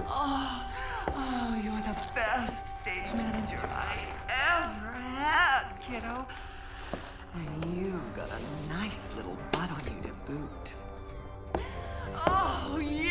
Oh, oh, you're the best stage manager I ever had, kiddo. And you've got a nice little butt on you to boot. Oh,